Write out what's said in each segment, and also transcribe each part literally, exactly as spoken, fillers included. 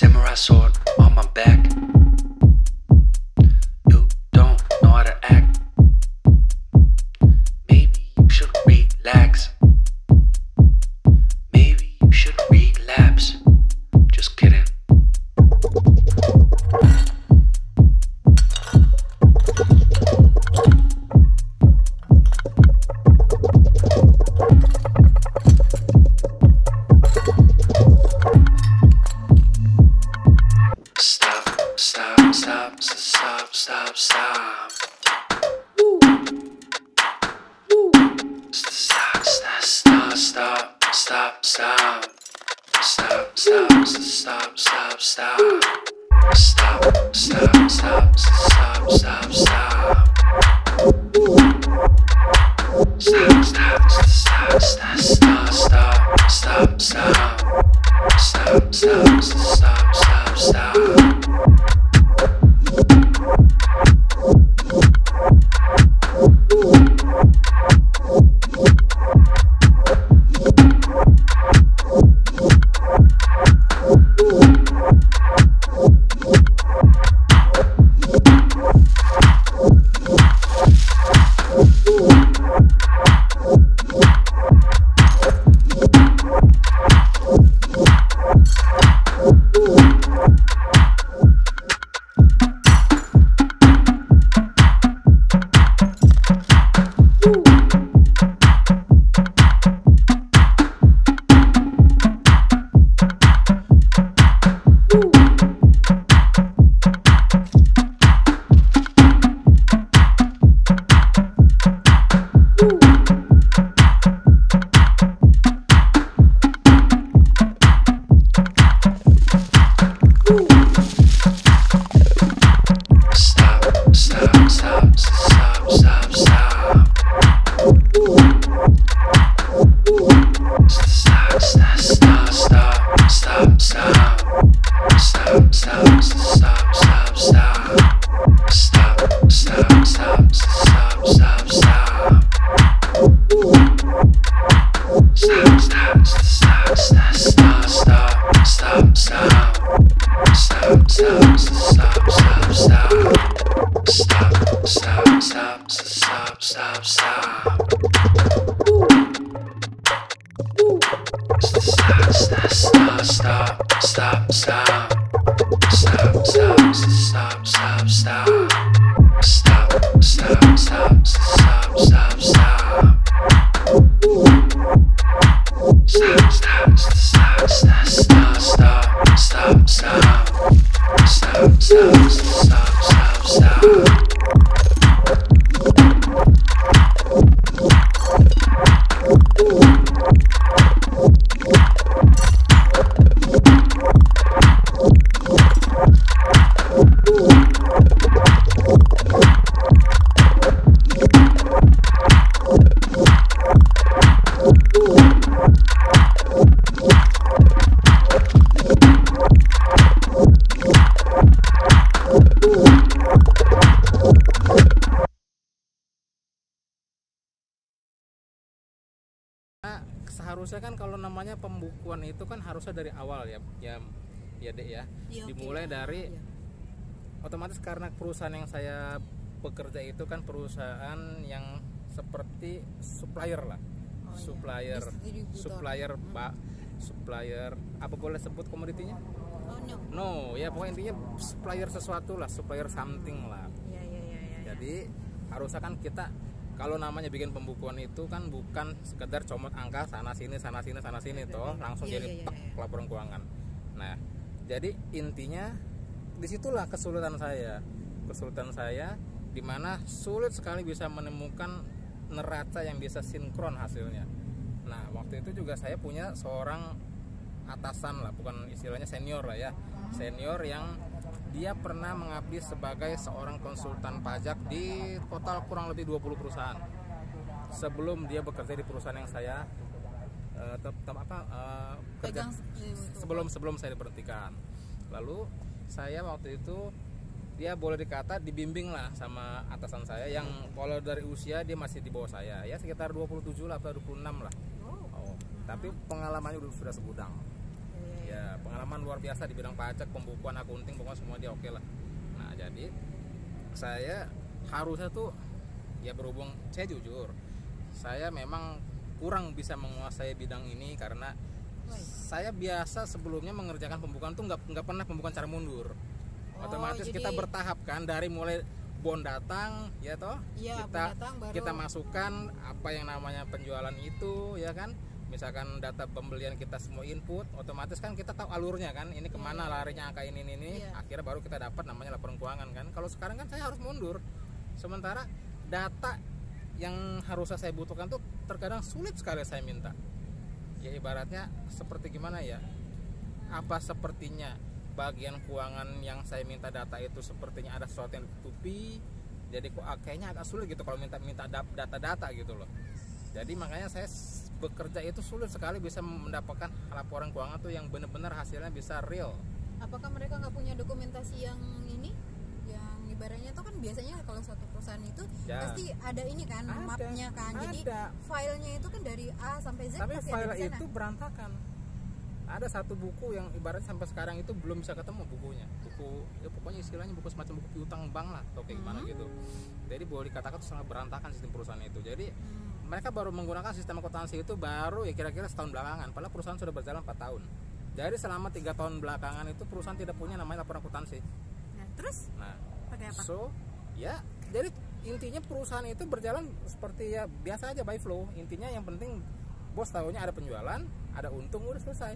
Samurai sword on my back. You don't know how to act. Maybe you should relax. Maybe you should relapse. Just kidding. Stop, stop, stop, stop, stop, stop. Woo. Woo. Stop, stop, stop, stop, stop, stop. Stop, stop, stop, stop, stop. Stop, stop, stop, stop, stop, stop. Woo. Stop, stop, stop, stop, stop, stop, stop, stop. Stop, stop, stop, stop, stop. Seharusnya kan kalau namanya pembukuan itu kan harusnya dari awal ya, ya, ya dek ya, ya dimulai okay. dari ya. Otomatis karena perusahaan yang saya bekerja itu kan perusahaan yang seperti supplier lah, oh, supplier, ya. supplier, hmm. pak, supplier, apa boleh sebut komoditinya? Oh, no. no, ya pokoknya intinya supplier sesuatu lah, supplier something lah. Ya, ya, ya, ya, Jadi ya. harusnya kan kita kalau namanya bikin pembukuan itu kan bukan sekedar comot angka sana sini sana sini sana sini toh langsung iya, jadi iya, tek iya. laporan keuangan. Nah, jadi intinya disitulah kesulitan saya, kesulitan saya di mana sulit sekali bisa menemukan neraca yang bisa sinkron hasilnya. Nah, waktu itu juga saya punya seorang atasan lah, bukan istilahnya senior lah ya, senior yang dia pernah mengabdi sebagai seorang konsultan pajak di total kurang lebih dua puluh perusahaan. Sebelum dia bekerja di perusahaan yang saya uh, tem, tem, apa, uh, kerja, sebelum sebelum saya diberhentikan. Lalu saya waktu itu dia boleh dikata dibimbing lah sama atasan saya yang kalau dari usia dia masih di bawah saya ya sekitar dua puluh tujuh lah atau dua puluh enam lah. Oh, tapi pengalamannya sudah segudang. Ya, pengalaman pengalaman luar biasa di bidang pajak, pembukuan, akunting, pokoknya semua dia oke lah. Nah jadi saya harusnya tuh ya berhubung saya jujur, saya memang kurang bisa menguasai bidang ini karena saya biasa sebelumnya mengerjakan pembukuan tuh nggak nggak pernah pembukuan cara mundur. Oh, Otomatis jadi... kita bertahap kan, dari mulai bon datang ya toh, ya, kita datang, baru... kita masukkan apa yang namanya penjualan itu ya kan. Misalkan data pembelian kita semua input, otomatis kan kita tahu alurnya kan, ini kemana yeah, larinya angka ini ini, ini. Yeah. Akhirnya baru kita dapat namanya laporan keuangan kan. Kalau sekarang kan saya harus mundur, sementara data yang harusnya saya butuhkan tuh terkadang sulit sekali saya minta. Ya ibaratnya seperti gimana ya, apa sepertinya bagian keuangan yang saya minta data itu sepertinya ada sesuatu yang ditutupi, jadi kok kayaknya agak sulit gitu kalau minta minta data-data gitu loh. Jadi makanya saya bekerja itu sulit sekali bisa mendapatkan laporan keuangan tuh yang benar-benar hasilnya bisa real. Apakah mereka nggak punya dokumentasi yang ini, yang ibaratnya itu kan biasanya kalau satu perusahaan itu ya, pasti ada ini kan, ada, mapnya kan, ada. Jadi filenya itu kan dari A sampai Z. Tapi file itu berantakan. Ada satu buku yang ibarat sampai sekarang itu belum bisa ketemu bukunya. Buku, ya pokoknya istilahnya buku semacam buku piutang bank lah, atau kayak gimana hmm. gitu. Jadi boleh dikatakan itu sangat berantakan sistem perusahaan itu. Jadi hmm. mereka baru menggunakan sistem akuntansi itu baru ya kira-kira setahun belakangan. Padahal perusahaan sudah berjalan empat tahun. Jadi selama tiga tahun belakangan itu perusahaan tidak punya namanya laporan akuntansi. Nah, terus? Nah, pakai apa? So, ya, jadi intinya perusahaan itu berjalan seperti ya biasa aja by flow. Intinya yang penting bos tahunya ada penjualan, ada untung, udah selesai.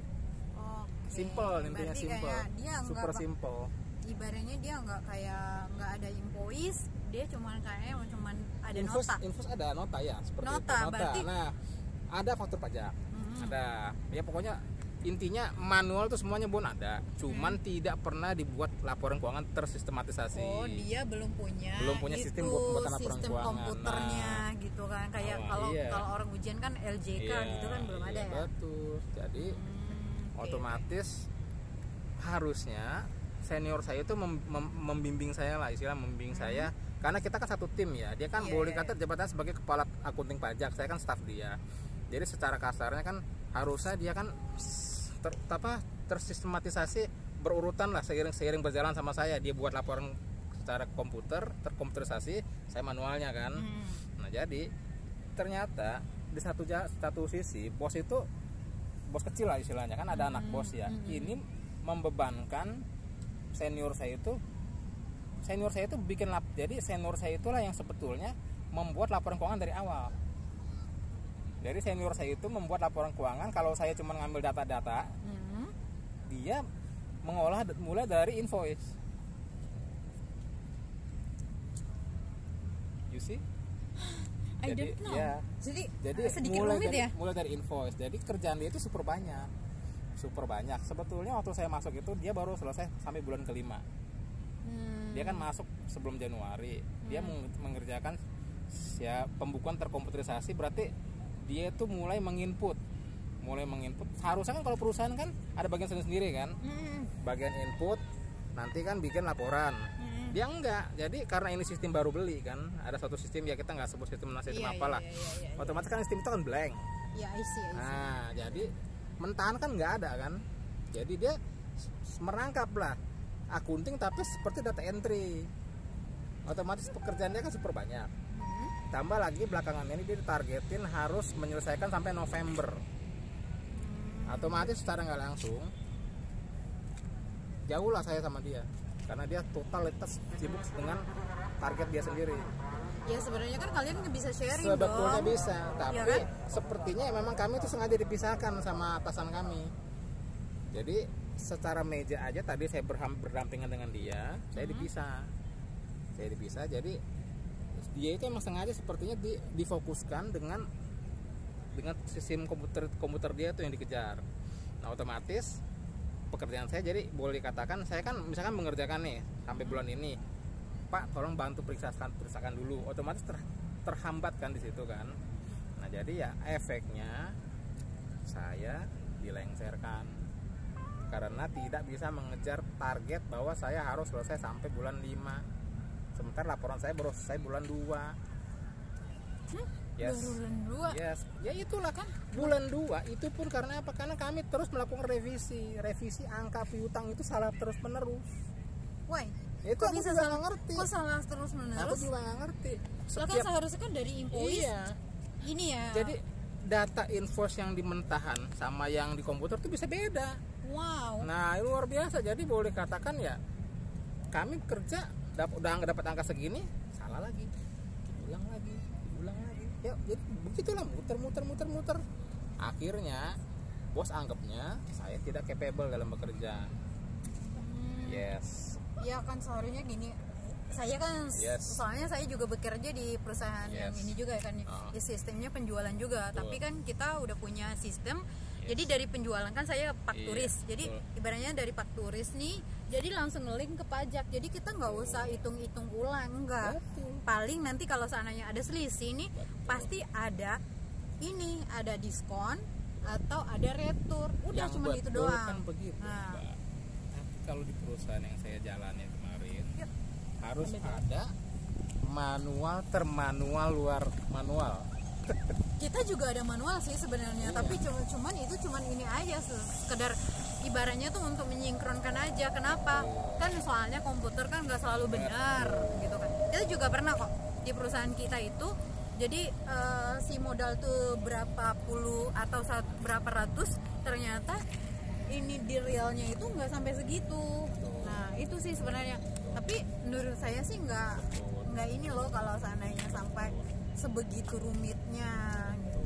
Okay. Simple intinya, simple. Super simple. Ibaratnya dia nggak kayak nggak ada invoice, dia cuman kayaknya cuman ada invoice, nota. Invoice ada nota ya, seperti nota, itu. Nota. Berarti... Nah, ada faktur pajak. Hmm. Ada. Ya pokoknya intinya manual tuh semuanya bon ada, cuman hmm. tidak pernah dibuat laporan keuangan tersistematisasi. Oh, dia belum punya belum punya itu, sistem buat pembuatan laporan sistem keuangan. Komputernya nah, gitu kan, kayak oh, kalau iya. kalau orang ujian kan L J K iya, gitu kan belum iya, ada ya. Betul. Jadi hmm, otomatis okay. harusnya senior saya itu mem mem membimbing saya lah, istilah membimbing hmm. saya, karena kita kan satu tim ya. Dia kan yeah, boleh kata jabatan sebagai kepala akunting pajak, saya kan staf dia. Jadi secara kasarnya kan harusnya dia kan ter, apa, tersistematisasi berurutan lah, seiring-seiring berjalan sama saya. Dia buat laporan secara komputer, terkomputerisasi, saya manualnya kan. Hmm. Nah jadi ternyata di satu satu sisi bos itu bos kecil lah istilahnya kan, ada hmm. anak bos ya. Hmm. Ini membebankan senior saya itu, senior saya itu bikin lap, jadi senior saya itulah yang sebetulnya membuat laporan keuangan dari awal. Jadi senior saya itu membuat laporan keuangan, kalau saya cuma ngambil data-data, hmm. dia mengolah mulai dari invoice. You see? I jadi, don't know. Ya, jadi jadi sedikit mulai rumit dari, ya? mulai dari invoice. Jadi kerjaan dia itu super banyak, super banyak. Sebetulnya waktu saya masuk itu dia baru selesai sampai bulan kelima. Hmm. Dia kan masuk sebelum Januari. Dia hmm. mengerjakan ya pembukuan terkomputerisasi, berarti dia tuh mulai menginput, mulai menginput. Seharusnya kan kalau perusahaan kan ada bagian sendiri-sendiri kan, hmm. bagian input, nanti kan bikin laporan. Hmm. Dia enggak. Jadi karena ini sistem baru beli kan, ada satu sistem ya kita nggak sebut sistem sistem iya, apalah. Iya, iya, iya, otomatis kan sistem itu kan blank. Iya, I see, I see. Nah, jadi mentahan kan nggak ada kan. Jadi dia merangkap lah akunting tapi seperti data entry. Otomatis pekerjaannya kan super banyak. Hmm. Tambah lagi belakangan ini dia ditargetin harus menyelesaikan sampai November. Hmm. Otomatis secara nggak langsung jauh lah saya sama dia, karena dia totalitas sibuk dengan target dia sendiri. Ya sebenarnya kan kalian bisa sharing sebetulnya dong. Bisa, tapi ya kan? Sepertinya memang kami itu sengaja dipisahkan sama atasan kami. Jadi secara meja aja tadi saya berdampingan dengan dia, hmm. saya dipisah, saya dipisah. Jadi dia itu emang sengaja sepertinya di, difokuskan dengan dengan sistem komputer komputer dia itu yang dikejar. Nah otomatis pekerjaan saya jadi boleh dikatakan saya kan misalkan mengerjakan nih sampai bulan ini, Pak tolong bantu periksakan periksakan dulu, otomatis ter, terhambat kan di situ kan. Nah jadi ya efeknya saya dilengserkan karena tidak bisa mengejar target bahwa saya harus selesai sampai bulan lima, sementara laporan saya baru selesai bulan dua. hmm? Yes. Bulan dua. Yes. Ya itulah kan bulan dua itu pun karena apa? Karena kami terus melakukan revisi, revisi angka piutang itu salah terus menerus. Why? Itu kok aku bisa juga salah nggak ngerti. Kok salah terus menerus? Aku juga nggak ngerti. Soalnya kan seharusnya kan dari invoice. Iya. Ini ya. Jadi data invoice yang dimentahan sama yang di komputer tuh bisa beda. Wow. Nah, itu luar biasa. Jadi boleh katakan ya kami kerja dap- udah nggak dapat angka segini, salah lagi. Ulang lagi, ulang lagi. Ya, jadi begitulah muter muter muter muter. Akhirnya bos anggapnya saya tidak capable dalam bekerja. Hmm. Yes. Ya kan seharusnya gini. Saya kan Yes. soalnya saya juga bekerja di perusahaan Yes. yang ini juga kan Uh. di sistemnya penjualan juga. Betul. Tapi kan kita udah punya sistem. Yes. Jadi dari penjualan kan saya fakturis. Iya, Jadi betul. ibaratnya dari fakturis nih, jadi langsung nge-link ke pajak. Jadi kita nggak usah hitung-hitung ulang, enggak. Betul. Paling nanti kalau seandainya ada selisih nih, Betul. pasti ada ini, ada diskon atau ada retur. Udah Yang cuma itu betul doang. kan begitu, Nah. Mbak. Tapi kalau di perusahaan yang saya jalani kemarin Yep. harus Beda. ada manual termanual luar manual. Kita juga ada manual sih sebenarnya, Iya. tapi cuma cuman itu cuman ini aja sekedar ibaratnya tuh untuk menyinkronkan aja. Kenapa? Kan soalnya komputer kan nggak selalu benar gitu kan. Kita juga pernah kok di perusahaan kita itu. Jadi eh, si modal tuh berapa puluh atau saat berapa ratus, ternyata ini di realnya itu nggak sampai segitu. Nah itu sih sebenarnya. Tapi menurut saya sih nggak nggak ini loh kalau seandainya sampai sebegitu rumitnya gitu.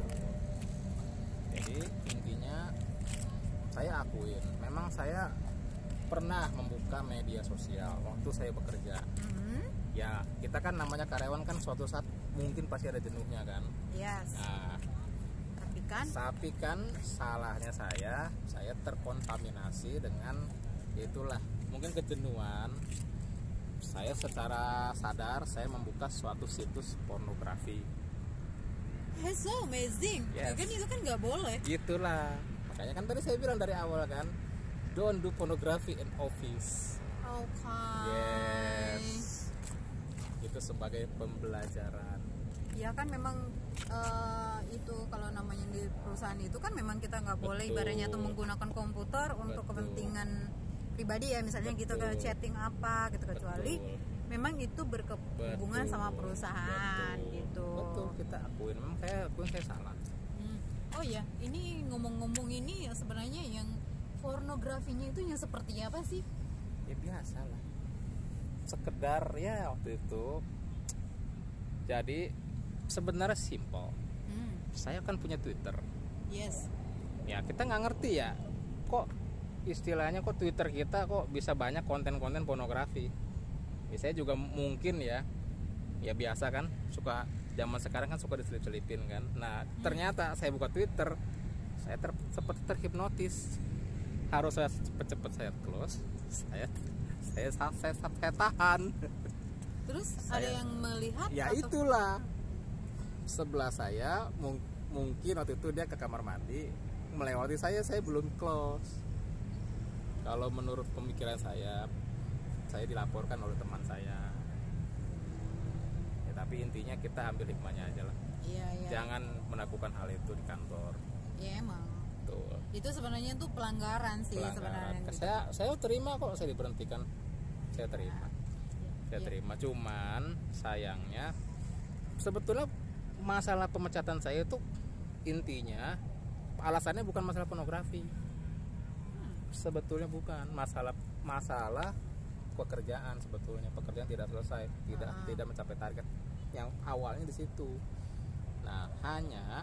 Jadi intinya saya akuin, memang saya pernah membuka media sosial waktu saya bekerja. Mhm. Ya kita kan namanya karyawan kan suatu saat mungkin pasti ada jenuhnya kan. Yes. Nah, Tapi kan tapi kan salahnya saya, saya terkontaminasi dengan itulah mungkin kejenuhan. Saya secara sadar saya membuka suatu situs pornografi. it's so amazing. Yes. Kan itu kan nggak boleh. Gitulah. Makanya kan tadi saya bilang dari awal kan, don't do pornography in office. Oke. Yes. Itu sebagai pembelajaran. Ya kan memang eh, itu kalau namanya di perusahaan itu kan memang kita nggak boleh Betul. ibaratnya tuh menggunakan komputer untuk Betul. kepentingan pribadi ya, misalnya gitu ke Betul. chatting apa gitu, kecuali Betul. memang itu berhubungan Betul. sama perusahaan Betul. gitu. Betul, kita akuin memang saya akuin saya salah. Hmm. Oh ya, ini ngomong-ngomong ini ya sebenarnya yang pornografinya itu yang seperti apa sih? Ya biasa lah. Sekedar ya waktu itu. Jadi sebenarnya simple. Hmm. Saya kan punya Twitter. Yes. Ya kita nggak ngerti ya. Kok istilahnya kok Twitter kita kok bisa banyak konten-konten pornografi. Ya, saya juga mungkin ya. Ya biasa kan suka zaman sekarang kan suka diselip-selipin kan. Nah ternyata saya buka Twitter, saya ter, seperti terhipnotis. Harus saya cepet-cepet saya close. Saya saya saya, saya, saya tahan. Terus Saya- ada yang melihat? Ya atau- itulah. Sebelah saya mung- mungkin waktu itu dia ke kamar mandi melewati saya, saya belum close. Kalau menurut pemikiran saya, saya dilaporkan oleh teman saya. Ya, tapi intinya kita ambil hikmahnya aja lah. Iya, iya. Jangan melakukan hal itu di kantor. Ya emang. Tuh. Itu sebenarnya tuh pelanggaran sih sebenarnya. Pelanggaran. gitu. Saya saya terima kok saya diberhentikan. Saya terima. Saya Iya. terima. Cuman sayangnya sebetulnya masalah pemecatan saya itu intinya alasannya bukan masalah pornografi. Sebetulnya bukan masalah masalah pekerjaan, sebetulnya pekerjaan tidak selesai, tidak Ah. tidak mencapai target yang awalnya di situ. Nah hanya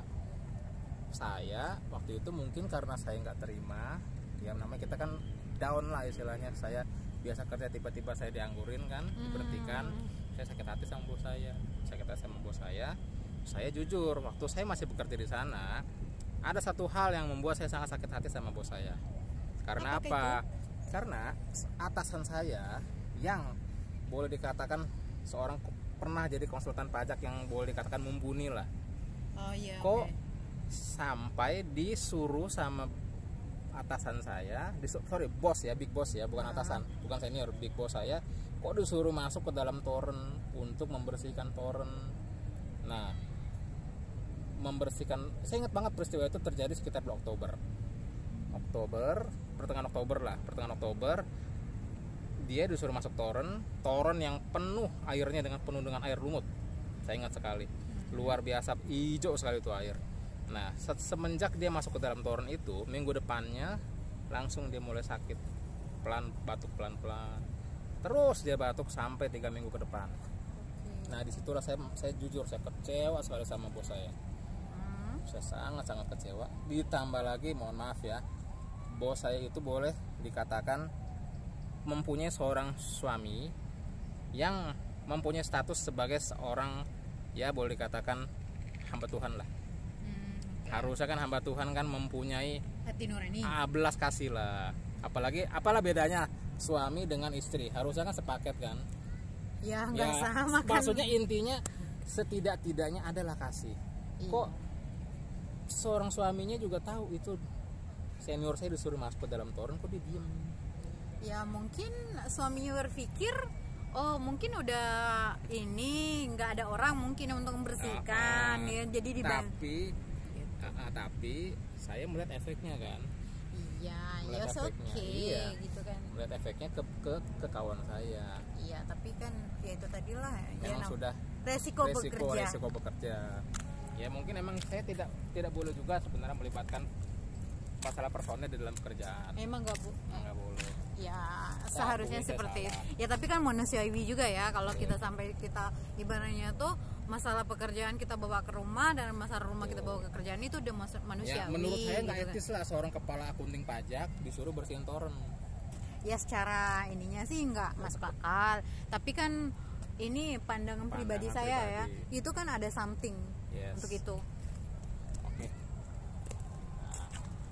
saya waktu itu mungkin karena saya nggak terima, ya namanya kita kan down lah istilahnya. Saya biasa kerja tiba-tiba saya dianggurin kan, diberhentikan. Saya sakit hati sama bos saya, sakit hati sama bos saya. Saya jujur waktu saya masih bekerja di sana, ada satu hal yang membuat saya sangat sakit hati sama bos saya. Karena Apakah apa? Karena atasan saya yang boleh dikatakan seorang pernah jadi konsultan pajak yang boleh dikatakan mumpuni lah. Oh iya. Kok oke. sampai disuruh sama atasan saya, disu- sorry bos ya, big boss ya, bukan Ah. atasan, bukan senior, big boss saya, kok disuruh masuk ke dalam torrent untuk membersihkan torrent. Nah, membersihkan. Saya ingat banget peristiwa itu terjadi sekitar bulan Oktober. Oktober, pertengahan Oktober lah, pertengahan Oktober. Dia disuruh masuk toren, toren yang penuh airnya dengan penuh dengan air lumut. Saya ingat sekali. Luar biasa hijau sekali itu air. Nah, semenjak dia masuk ke dalam toren itu, minggu depannya langsung dia mulai sakit. Pelan batuk pelan-pelan. Terus dia batuk sampai tiga minggu ke depan. Nah, disitulah saya saya jujur saya kecewa sekali sama bos saya. Saya sangat-sangat kecewa. Ditambah lagi, mohon maaf ya, bos saya itu boleh dikatakan mempunyai seorang suami yang mempunyai status sebagai seorang, ya boleh dikatakan hamba Tuhan lah. Hmm, harusnya kan hamba Tuhan kan mempunyai hati nurani, belas kasih lah. Apalagi apalah bedanya suami dengan istri, harusnya kan sepaket kan. Ya nggak ya, sama kan. Maksudnya intinya setidak-tidaknya adalah kasih. Iya. Kok seorang suaminya juga tahu itu senior saya disuruh masuk ke dalam toren, kok dia diem? Ya mungkin suaminya berpikir, oh mungkin udah ini nggak ada orang mungkin untuk membersihkan, uh, uh, ya jadi dibantu. Tapi gitu. uh, uh, tapi saya melihat efeknya kan. Iya, ya oke okay, iya. gitu kan. Melihat efeknya ke ke, ke kawan saya. Iya, tapi kan ya itu tadilah memang ya, sudah resiko, resiko bekerja. Resiko bekerja. Ya mungkin emang saya tidak tidak boleh juga sebenarnya melibatkan masalah personel di dalam pekerjaan. Emang nggak bu? Nggak boleh. Ya seharusnya seperti itu. Ya tapi kan manusiawi juga ya kalau yeah. kita sampai kita ibaratnya tuh masalah pekerjaan kita bawa ke rumah dan masalah rumah oh. kita bawa ke kerjaan itu udah manusiawi. Ya, menurut saya nggak gitu etis kan. lah seorang kepala akunting pajak disuruh bersihin toren. Ya secara ininya sih nggak masuk akal. Tapi kan ini pandangan, pandangan pribadi saya pribadi. Ya itu kan ada something yes. untuk itu. Oke. Okay. Nah.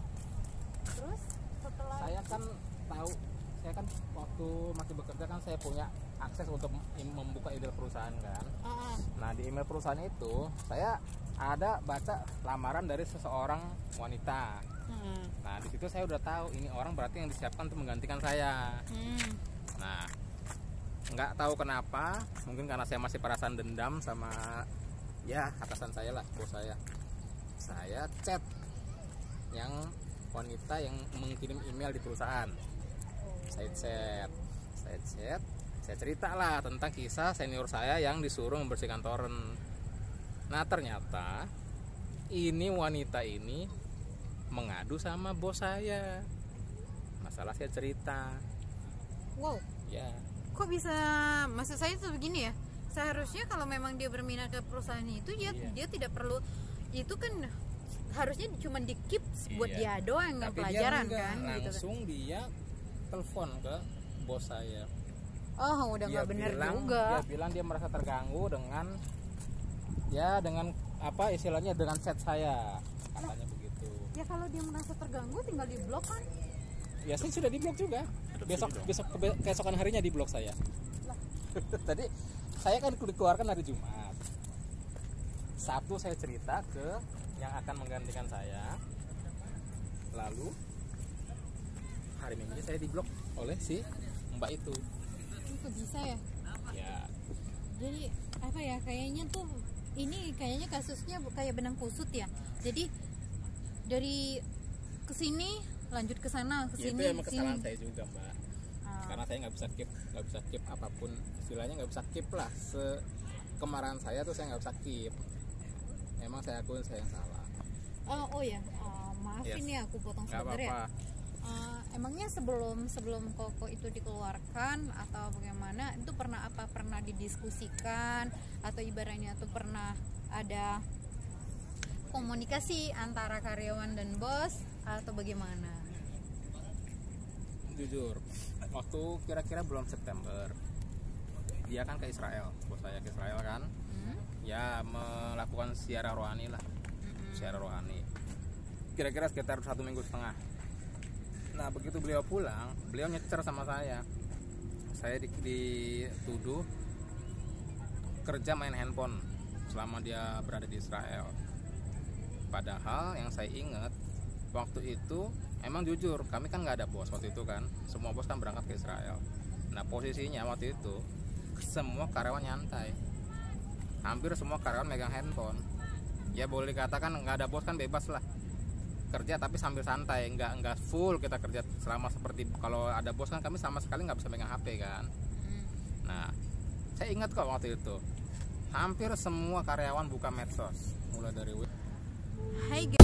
Terus setelah saya kan tahu, saya kan waktu masih bekerja kan saya punya akses untuk membuka email perusahaan kan. Uh-huh. Nah di email perusahaan itu saya ada baca lamaran dari seseorang wanita. Uh-huh. Nah di situ saya udah tahu ini orang berarti yang disiapkan untuk menggantikan saya. Uh-huh. Nah nggak tahu kenapa, mungkin karena saya masih perasaan dendam sama ya atasan saya lah, bos saya. Saya chat yang wanita yang mengirim email di perusahaan. Saya chat, saya chat, saya cerita lah tentang kisah senior saya yang disuruh membersihkan toren. Nah ternyata ini wanita ini mengadu sama bos saya. Masalah saya cerita. Wow. Ya. Kok bisa? Maksud saya tuh begini ya. Seharusnya kalau memang dia berminat ke perusahaan itu, dia iya. dia tidak perlu itu kan. Harusnya cuma di keep buat iya. dia doang nggak pelajaran dia kan langsung gitu. Dia telepon ke bos saya. Oh udah nggak benar juga. Dia bilang dia merasa terganggu dengan ya dengan apa istilahnya dengan chat saya katanya nah, begitu. Ya kalau dia merasa terganggu tinggal di blok kan. Ya sih sudah di blok juga. Besok besok keesokan harinya di blok saya. Tadi saya kan dikeluarkan hari Jumat. Sabtu saya cerita ke yang akan menggantikan saya, lalu hari Minggu saya diblok oleh si mbak itu. Itu bisa ya? Ya. Jadi apa ya? Kayaknya tuh ini kayaknya kasusnya kayak benang kusut ya. Jadi dari kesini lanjut ke sana ke sini. Ya, itu emang kesalahan saya juga mbak. Ah. Karena saya nggak bisa keep nggak bisa keep apapun istilahnya nggak bisa keep lah. Se kemarahan saya tuh saya nggak bisa keep. Emang saya akuin saya yang salah. Oh, oh ya, uh, maafin yes. ya aku potong sebentar ya. Uh, emangnya sebelum sebelum Koko itu dikeluarkan atau bagaimana itu pernah apa pernah didiskusikan atau ibaratnya itu pernah ada komunikasi antara karyawan dan bos atau bagaimana? Jujur, waktu kira-kira bulan September dia kan ke Israel, bos saya ke Israel kan. Ya melakukan siara rohani lah, mm-hmm. siara rohani. Kira-kira sekitar satu minggu setengah. Nah begitu beliau pulang, beliau nyecer sama saya. Saya dituduh kerja main handphone selama dia berada di Israel. Padahal yang saya ingat waktu itu emang jujur kami kan nggak ada bos waktu itu kan. Semua bos kan berangkat ke Israel. Nah posisinya waktu itu semua karyawan nyantai. Hampir semua karyawan megang handphone. ya boleh dikatakan nggak ada bos kan bebas lah kerja, tapi sambil santai, nggak nggak full kita kerja selama seperti kalau ada bos kan kami sama sekali nggak bisa pegang H P kan. Nah saya ingat kok waktu itu hampir semua karyawan buka medsos mulai dari Hai guys.